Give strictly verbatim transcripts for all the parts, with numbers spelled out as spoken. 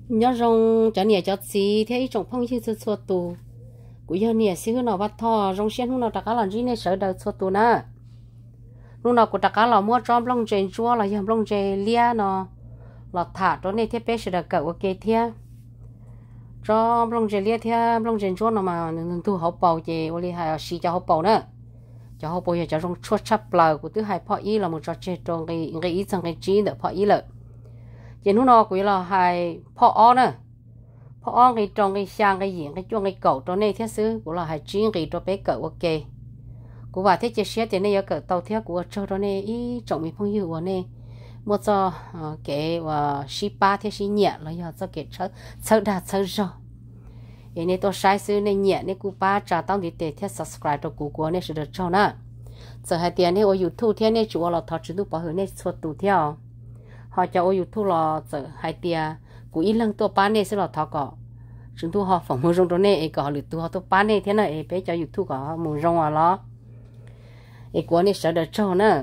nhớ rong cho nè cho xí thế trong phong như xua tù của giờ nè xí hướng nào bắt thò rong xuyên hướng nào đặt cá làm gì nè sợ đầu xua tù nè lúc nào của đặt cá là mua trong lông trên chua là dòng lông trên lia nó là thả đó nè thế bé sẽ được cậu ok thế trong lông trên lia thế lông trên chua nó mà thu hộp bầu chị oli hay xí cho hộp bầu nữa cho hộp bầu giờ cho rong chua chắp lờ của thứ hai phò ý là một trò chơi trong cái cái ý sang cái chi nữa phò ý lợi chị nó nó cũng là hai phò on nè phò on cái trong cái sang cái diện cái chuông cái cầu trong này thiết sứ cũng là hai chuyên cái cho bé cậu ok của bà thế chia sẻ thì này ở cậu tàu thiết của cho đó này ý trọng mình phong hiệu của này một giờ cái và shipa thế shi nhẹ là giờ cho cái sơ sơ đạt sơ rồi cái này tôi sai sứ này nhẹ này của ba trả tao đi để thiết subscribe cho của của này sẽ được cho nè giờ hai tiền này ở YouTube thế này chủ là thọ chữ bảo hướng này xuất tụ theo họ cho ở YouTube là giờ hai tiền của ít lần tôi bán này sẽ là thọ cọ chúng tôi họ phỏng vấn trong đó này có lựa tôi họ tôi bán này thế này bé cho YouTube có muốn rong à lo cái của này sẽ được cho nữa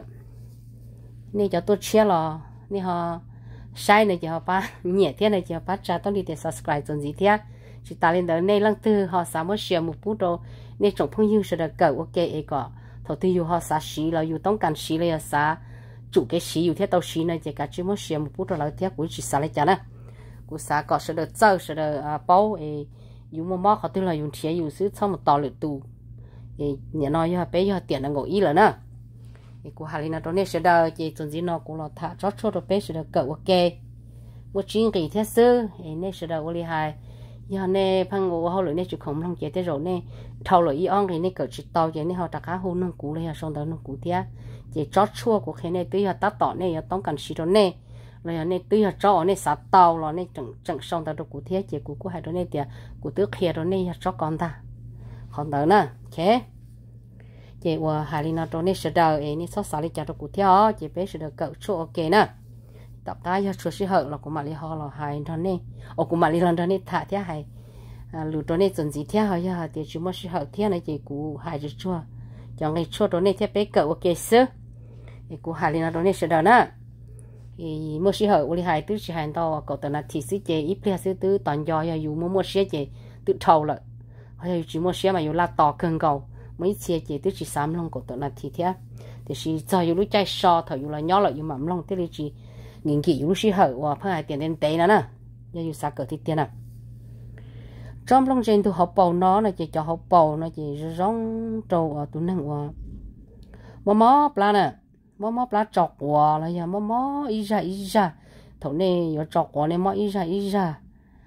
này cho tôi chia là này họ sai này cho họ bán nhẹ thế này cho họ bán trả tôi đi để subscribe cho gì thế chỉ ta lên đó này lần thứ họ sẽ mới share một phút rồi này trong phong yêu sẽ được cầu ok ấy có thầu tư yêu họ sẽ xí là yêuต้องการxí là sẽ chủ cái xí yêu thế tao xí này chỉ cả chỉ mới share một phút rồi là thế của chỉ xả lại cho nè của xã có sẽ được chơi sẽ được bao ấy yêu mà mà họ tư là yêu thiệt yêu xứ xong một tàu lửa tù ấy nhà nói yêu bé yêu tiền là ngồi ý rồi nè ấy của hà linh nó này sẽ được chỉ chuẩn gì nó cũng là thả chót chót rồi bé sẽ được cầu ok của chuyên kỳ thế sư ấy này sẽ được lợi hại giờ này phăng ngủ họ lưỡi này chụp không long chế thế rồi này thâu lưỡi y on thì này cỡ chỉ tàu chế này họ đặt cá hôn nông cú này xong đó nông cú thế chế chót chua của cái này tuy họ tát tỏ này tông cần xí đó này rồi này tuy họ cho này sát tàu rồi này chẳng chẳng xong đó được cú thế chế cú cú hai đó này thì cú tước kia đó này cho con ta còn đó nè chế chế qua hai linh nó này sẽ đào ấy này sót xả đi cho được cú thế chế bé sẽ được cỡ chua ok nè tập ta cho chua sĩ hậu là của mali họ là hai đó này ở của mali lần đó này thả thế hay lũ đó này chuẩn gì thế họ giờ thì chúng mới sĩ hậu thế này chỉ của hai chữ chua cho ngày chua đó này thế bé cậu ok sơ thì của hai lần đó này sẽ đó nè thì mới sĩ hậu của hai tứ sĩ hai tao cậu tao là thì sĩ chế ít bia sĩ tứ toàn do giờ dù mới mua xe chế tự thầu lại họ giờ chỉ mua xe mà dù là tỏ cân cầu mấy xe chế tứ chỉ sắm long cậu tao là thì thế thì sĩ giờ dù lúc chạy so thầu dù là nhỏ lại dù mắm long thế là chỉ nghiên cứu lúc sĩ hậu và phải tiền tiền tệ nữa nè giờ dù sao cỡ thì tiền à trong lòng trên tôi học bầu nó là chỉ cho học bầu nó chỉ giống trâu ở tụi năng và mò mò pla nè mò mò pla chọc và là giờ mò mò ý ra ý ra thầu này giờ chọc và này mò ý ra ý ra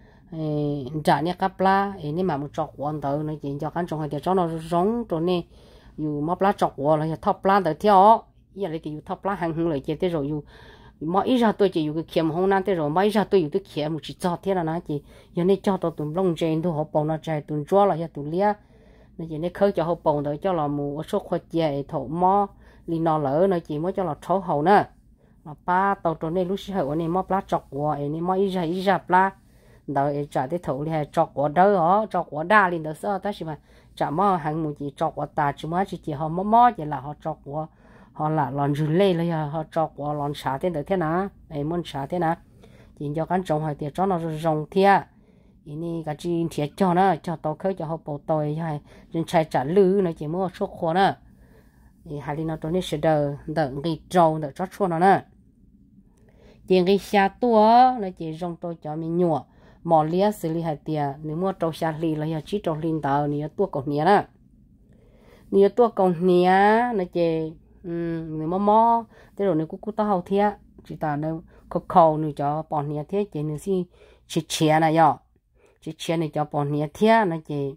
trả nhẹ cáp pla ấy này mà một chọc hoàn tự nó chỉ cho căn trong hai tiền cho nó giống trâu này dù mò pla chọc và là giờ thọ pla tới theo giờ lại thì dù thọ pla hàng hưng lại chỉ tới rồi dù mà ít ra tôi chỉ dùng cái kiếm không nan thế rồi mà ít ra tôi dùng cái kiếm một chỉ cho thế là nó chỉ giờ này cho tôi tụi lông trên tôi học bầu nó chạy tụi chua là giờ tụi lia nó chỉ này khơi cho học bầu rồi cho là một số khoa chế thổ mò li nó lỡ nó chỉ mới cho là thấu hậu nữa mà ba tàu tụi này lúc xưa này mò plá chọc quả này mò ít ra ít ra plá đợi trả tới thổ này chọc quả đâu hả chọc quả đa lên đó sao ta chỉ mà trả mò hàng một chỉ chọc quả tà chỉ mới chỉ chỉ họ mò mò chỉ là họ chọc quả họ là lòn rùi lêเลยhọ cho quả lòn xả thế được thế nào ấy muốn xả thế nào chỉ cho cán trồng hay thì cho nó rồng thia ini cái gì thiệt cho nó cho tàu khơi cho họ bổ tỏi hay trên trái trả lư nó chỉ mua số khô nữa thì hai đứa nó cho nên sẽ đỡ đỡ cái trâu đỡ cho chua nó nữa tiền cái xa tua nó chỉ rong tôi cho mình nhọ mỏ lia xử lý hai tiền nếu mua trâu xa lì là chỉ trâu linh tàu nếu tua còn nhẹ đó nếu tua còn nhẹ nó chỉ nếu mà mò thế rồi nếu cũng tao hậu thế chỉ ta đâu có khâu nữa cho bọn nhà thế chỉ nữa si chỉ chia này giờ chỉ chia này cho bọn nhà thế này chỉ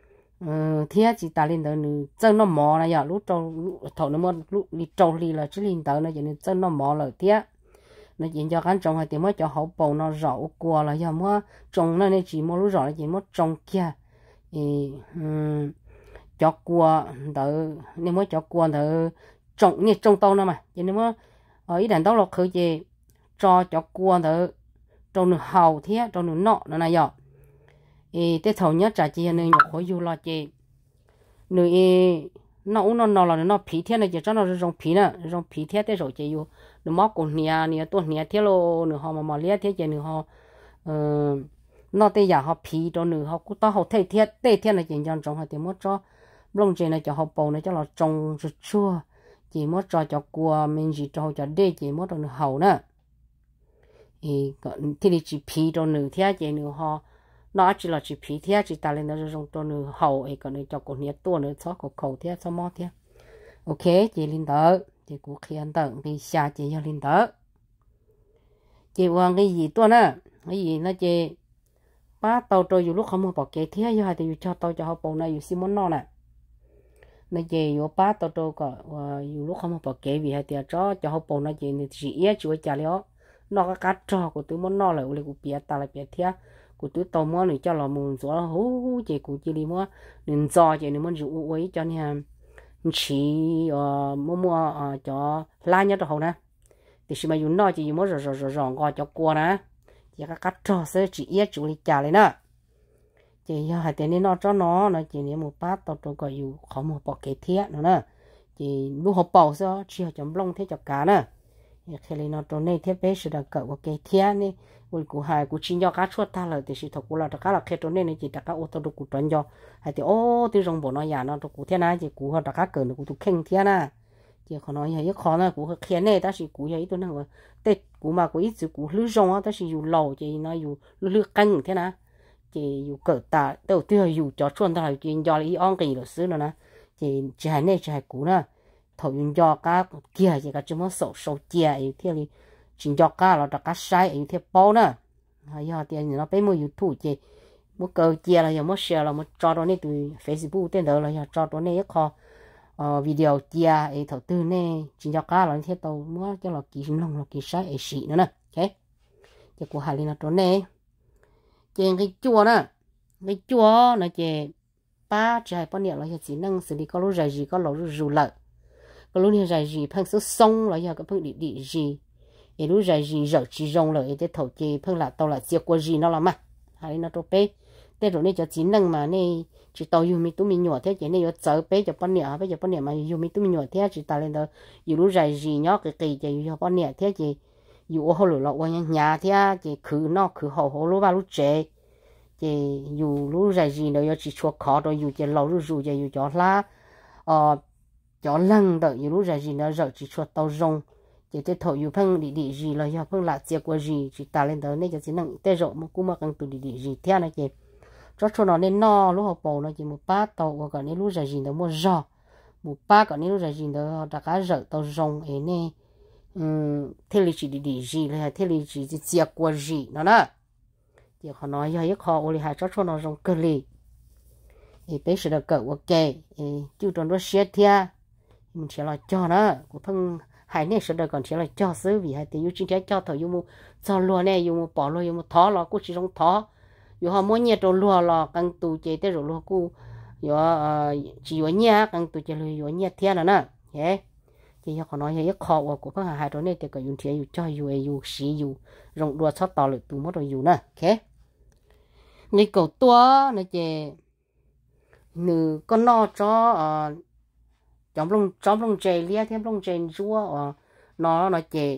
thế chỉ ta lên đó nữa chân nó mò này giờ lúc trâu thầu nó mua lúc đi trâu đi là chỉ lên đó này chỉ nên chân nó mò là thế nó chỉ cho cán trồng hay thì mới cho hậu bầu nó rau qua là giờ mua trồng nó này chỉ mua lúc rau chỉ mua trồng kia thì cho qua đỡ nếu mới cho qua đỡ trồng như trồng tàu nữa mà cho nên mà ở ý đàn tàu là khởi gì cho cho qua đỡ trồng nửa hậu thế trồng nửa nọ nó này giờ thì cái thầu nhất trả chi nên nhục khối du lo chi nửa nó nó nó là nó phí thế này chỉ cho nó rong phí nè rong phí thế thế rồi chỉ yêu nửa móc của nia nia tuần nia thế lo nửa họ mà mà lia thế chỉ nửa họ ờ nó tê giả họ phí cho nữ họ cũng tao họ thay thiết tê thiết là chỉ dòng trồng họ thì mất cho lông trên này cho họ bầu này cho là trồng rất chua chỉ mất cho cho cua mình chỉ cho cho đê chỉ mất cho nữ hậu nữa thì thì chỉ phí cho nữ thiết chỉ nữ họ nó chỉ là chỉ phí thiết chỉ ta lên nó dùng cho nữ hậu ấy còn này cho con nhiệt tua nữa cho cổ khẩu thiết cho mót thiết ok chị linh tớ chị cũng khiên tận thì xa chị cho linh tớ chị hoàng cái gì tua nữa cái gì nó chị ba tàu tôi dù lúc không mua bỏ kế thiết cho hai thì cho tàu cho họ bầu này dù xin món nọ nè nó chị dù ba tàu tôi có dù lúc không mua bỏ kế vì hai thì cho cho họ bầu này chị thì chỉ ít chúa trả léo nó cái cá trò của tôi món nọ lại của của bia ta lại bia thiết của tôi tàu món này cho là mùn gió là hú hú chị của chị đi mua nên do chị nên muốn rượu ấy cho nên chỉ ờ mua mua ờ cho lá nhớ đồ nè thì khi mà dùng nó chỉ mua rồi rồi rồi rồi gọi cho qua nè chỉ các cắt trò sẽ chỉ ít chủ lý trả lại nè chỉ hai tiền nên nó cho nó nó chỉ nếu một bát tao tôi gọiอยู่khó một bỏ cái thiết nữa nè chỉ lúc học bảo sao chỉ học chấm lông thế cho cá nè khi lấy nó trong này thiết bé sẽ được cỡ một cái thiết này ui cụ hai cụ chỉ cho cá chuột ta là thì sự thật cụ là cá là khi trong này này chỉ đặt cá ô tô được cụ tuần cho hay thì ô thì rong bộ nó già nó cụ thế này chỉ cụ họ đặt cá cỡ nó cụ tụ khen thế nè chỉ khó nói hay khó nè cụ khen này ta chỉ cụ hay tôi nói tết cụ mà cụ ít chữ cụ lưỡi rong á ta chỉ dù lầu chỉ nó dù lưỡi canh thế nè chỉ dù cỡ ta đầu tiên dù cho chuột ta là chỉ do lý on kỳ là xứ nữa nè chỉ chỉ hay này chỉ hay cụ nè thầu dùng cho cá kia chỉ cả chỉ muốn sầu sầu chia ấy thế thì chỉ cho cá là đặt cá sai ấy thế bao nè hay giờ tiền nó bé mua YouTube chỉ mua cờ chia là giờ mua share là mua cho đó này từ Facebook tên đó là giờ cho đó này kho video chia ấy thầu tư này chỉ cho cá là thế tàu mua cho là kỳ lông là kỳ sai ấy xị nữa nè ok chỉ của hai là đó này trên cái chua nè cái chua nó chỉ ba trái bao nhiêu là chỉ năng xử lý có lúc gì có lúc rủ lợi có lúc này gì phăng số sông là giờ cái phăng đi đi gì cái lúc gì giờ chỉ rong lợi cái thầu chỉ phăng là tàu là chia qua gì nó làm mà hay nó cho bé thế rồi này cho chỉ năng mà này chỉ tàu dùng mi tụi mình nhỏ thế chỉ này có chở bé cho bao nhiêu bây giờ bao nhiêu mà dùng mi tụi mình nhỏ thế chỉ ta lên đó cái lúc gì nhỏ cái cái chỉ cho bao nhiêu thế chỉ dù hồi lọ qua nhà thế chỉ khử nó khử hậu hậu lúc ba lúc trẻ chỉ dù lúc gì nó chỉ chua khó rồi dù chỉ lâu lúc dù chỉ dù cho lá ờ cho lần đợi như lúc gì nó giờ chỉ cho tàu rong chỉ để thổi yêu phăng đi đi gì là yêu phăng là chia qua gì chỉ ta lên đó này cho chỉ năng tê rộng mà cũng mà cần từ đi đi gì theo này chị cho cho nó nên no lúc học bầu nó chỉ một bát tàu và còn những lúc gì nó mua giò một bát còn những lúc gì nó đã cá rợ tàu rong ấy nè um thế là chỉ đi đi gì là thế là chỉ chia qua gì nó nè thì họ nói giờ khó ôi hai cho cho nó rong cơ li thì bé sẽ được cỡ ok chứ trong đó xét theo mình chỉ là cho nó của phân hai này sẽ được còn chỉ là cho xứ vì hai tiền yêu chính trái cho thầu yêu mu cho lúa này yêu mu bỏ lúa yêu mu thó lúa cũng chỉ trong thó yêu họ muốn nhiệt đồ lúa lúa càng tù chế tới rồi lúa cũng yêu chỉ yêu nhiệt càng tù chế lúa yêu nhiệt thiên là nè thế thì họ nói là khó của phân hai đó này thì cái yêu thiên yêu cho yêu yêu xí yêu rong lúa sót tàu được từ mất rồi yêu nè ok người cầu tua này chị nữ con nó cho trong lông trong lông chè lia thêm lông chè chua nó nó chè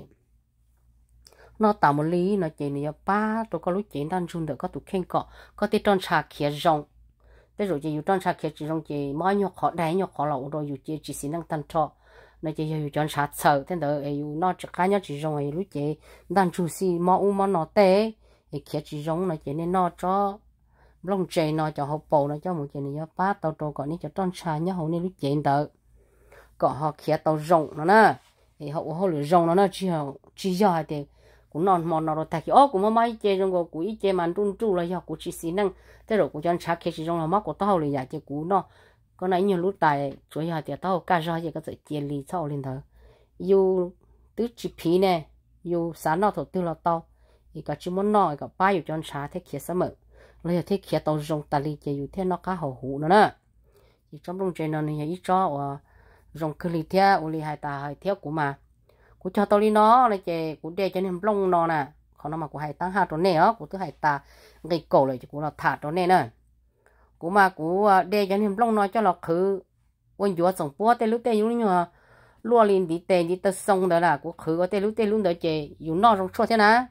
nó tạo một lý nó chè này ba tôi có lúc chè đang chun được có tụ khen cọ có thể tròn trà khía rong thế rồi chèอยู่ tròn trà khía chỉ rong chè mỗi nhóc khó đáy nhóc khó lẩu rồiอยู่chè chỉ xin năng tan cho nó chèอยู่ tròn trà sờ thế đóอยู่ nó chỉ cá nhóc chỉ rong ấy lúc chè đang chun si mỗi u mỗi nó té ấy khía chỉ rong nó chè nên nó cho lông chè nó cho hộp bầu nó cho một chè này ba tàu trâu còn ní cho tròn trà nhóc hậu này lúc chè đó có họ khía tàu rộng nó nè thì họ họ lửa rộng nó nè chỉ họ chỉ do hai thì cũng non mòn nó rồi thay ô cũng mà mấy chơi trong cái cũng ít chơi màn trung tru là do cũng chỉ xin năng thế rồi cũng cho anh chắc khi chỉ trong là mắc của tao là giả chơi cũng nó có nãy nhiều lúc tài chủ yếu thì tao cá ra thì có thể chơi lì sau lên thôi yêu tứ chỉ phí nè yêu sáng nào thổ tư là tao thì cả chỉ muốn nói cả ba yêu cho anh chắc thế khía sớm mở lấy thế khía tàu rộng ta lì chơi yêu thế nó cá hậu hủ nữa nè thì trong trong chơi nó này ít cho rong cơ li theo uli hai ta hai theo của mà của cho tao đi nó là chè của đê cho nên lông nó nè còn nó mà của hai tăng hai trốn này á của thứ hai ta gây cổ lại của nó thả trốn này nè của mà của đê cho nên lông nó cho nó khử quân chúa sống búa tê lúc tê lúc như lúa liền đi tê đi tê sông đó là của khử có tê lúc tê lúc đó chè dùng nó rong chua thế nào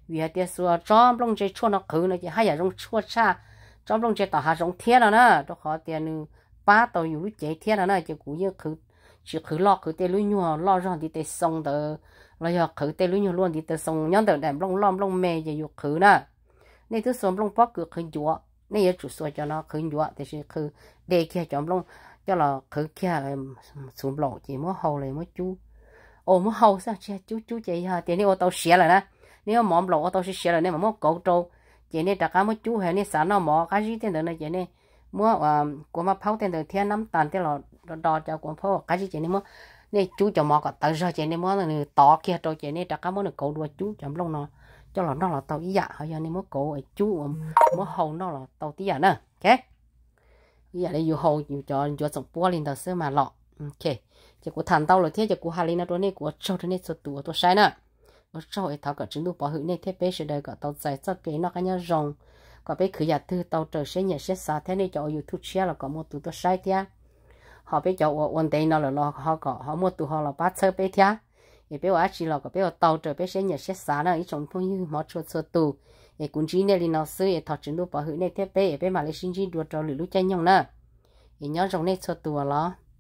vì hai tia xua cho lông chơi chua nó khử nó chỉ hay là rong chua cha cho lông chơi tao hà rong thiên rồi nè cho họ tiền nu ba tàu yếu chế thiên rồi nè chỉ cũng như khử chỉ khử lo khử tia lưỡi nhua lo ra thì tia sông tờ lo giờ khử tia lưỡi nhua luôn thì tia sông nhon tờ đẹp lông lom lông mè chỉ yếu khử nè nên thứ số lông bó cửa khử chúa nên giờ chủ số cho nó khử chúa thì sẽ khử để kia cho lông cho là khử kia xuống lộ chỉ mới hầu lại mới chú ô mới hầu sao chứ chú chú chị ha tiền đi ô tô xé rồi nè nếu mỏm lộ ô tô sẽ xé rồi nên mà mới cổ trâu chị nên đặt cá mới chú hay nên sản nó mỏ cái gì tên đó này chị nên mua à của mà phao tên đó thiên nắm tàn tên là đo cho của phao cái gì chị nên mua nên chú cho mỏ có tự ra chị nên mua là to kia rồi chị nên đặt cá mới được cổ đua chú chấm lông nó cho là nó là tàu ý dạ hay nên mới cổ chú mới hầu nó là tàu tí dạ nè ok ý dạ đây dù hầu dù cho cho sọc bua lên tàu sữa mà lọ ok chỉ của thằng tao rồi thế chỉ của hà linh nó đó này của trâu đó này số tuổi tôi sai nè nó trâu ấy tháo cả trứng đu bỏ hữu này thế bé sẽ đời cả tàu dài cho cái nó cái nhau rồng còn bé khử giả thư tàu trời sẽ nhẹ sẽ xa thế này cho youtube share là có một tụ tôi sai thế họ bé cho one day nó là lo họ có họ mua tụ họ là bắt chơi bé thế thì bé ở chỉ là có bé ở tàu trời bé sẽ nhẹ sẽ xa nó ý trong phong như họ cho số tụ thì cũng chỉ này nó xưa tháo trứng đu bỏ hữu này thế bé bé mà lấy sinh chi đua trâu lưỡi lưỡi chân nhông nè thì nhớ rồng này số tụ là